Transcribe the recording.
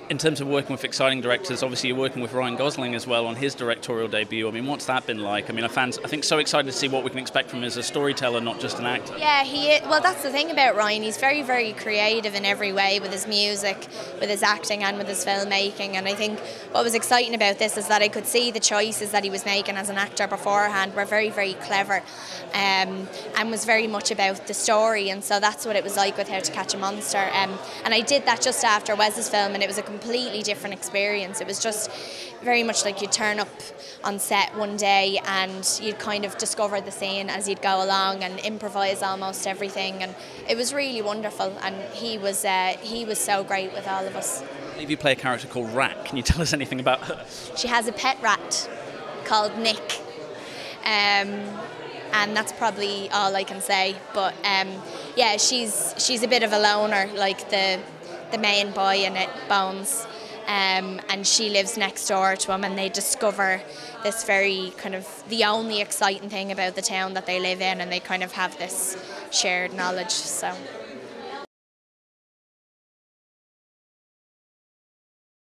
in terms of working with exciting directors, obviously you're working with Ryan Gosling as well on his directorial debut. I mean, what's that been like? I mean, fans, I think, so excited to see what we can expect from him as a storyteller, not just an actor. Yeah, well, that's the thing about Ryan. He's very, very creative in every way, with his music, with his acting and with his filmmaking. And I think what was exciting about this is that I could see the choices that he was making as an actor beforehand were very, very clever, and was very much about the story. And so that's what it was like with How to Catch a Monster. And I did that just after Wes's film, and it was a completely different experience. It was just very much like you'd turn up on set one day and you'd kind of discover the scene as you'd go along and improvise almost everything, and it was really wonderful. And he was so great with all of us. I believe you play a character called Rat. Can you tell us anything about her? She has a pet rat called Nick, and that's probably all I can say. But yeah, she's a bit of a loner, like the main boy in it, Bones. And she lives next door to him, and they discover this very kind of the only exciting thing about the town that they live in, and they kind of have this shared knowledge. So